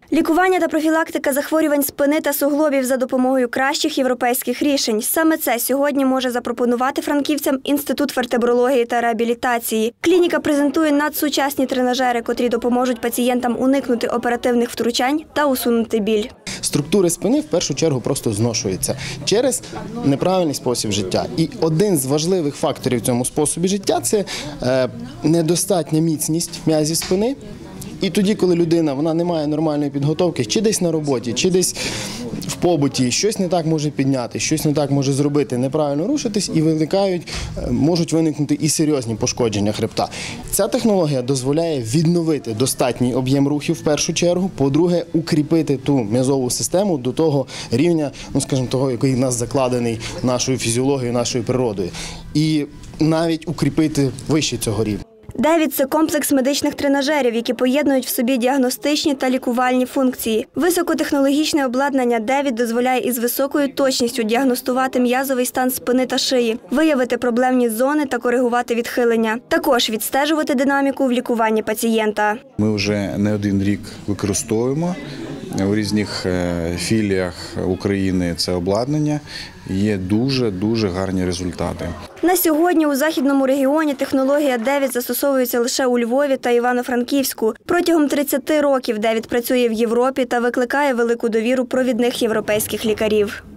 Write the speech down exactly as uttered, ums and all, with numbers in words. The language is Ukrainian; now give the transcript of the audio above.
Лікування та профілактика захворювань спини та суглобів за допомогою кращих європейських рішень. Саме це сьогодні може запропонувати франківцям Інститут вертебрології та реабілітації. Клініка презентує надсучасні тренажери, котрі допоможуть пацієнтам уникнути оперативних втручань та усунути біль. Структури спини в першу чергу просто зношуються через неправильний спосіб життя. І один з важливих факторів в цьому способі життя – це е, недостатня міцність м'язів спини. І тоді, коли людина вона не має нормальної підготовки, чи десь на роботі, чи десь в побуті, щось не так може підняти, щось не так може зробити, неправильно рушитись, і виникають, можуть виникнути і серйозні пошкодження хребта. Ця технологія дозволяє відновити достатній об'єм рухів в першу чергу, по-друге, укріпити ту м'язову систему до того рівня, ну скажімо, того, який в нас закладений нашою фізіологією, нашою природою. І навіть укріпити вище цього рівня. Девід – це комплекс медичних тренажерів, які поєднують в собі діагностичні та лікувальні функції. Високотехнологічне обладнання Девід дозволяє із високою точністю діагностувати м'язовий стан спини та шиї, виявити проблемні зони та коригувати відхилення. Також відстежувати динаміку в лікуванні пацієнта. Ми вже не один рік використовуємо у різних філіях України це обладнання. Є дуже-дуже гарні результати. На сьогодні у західному регіоні технологія Девід застосовується лише у Львові та Івано-Франківську. Протягом тридцяти років Девід працює в Європі та викликає велику довіру провідних європейських лікарів.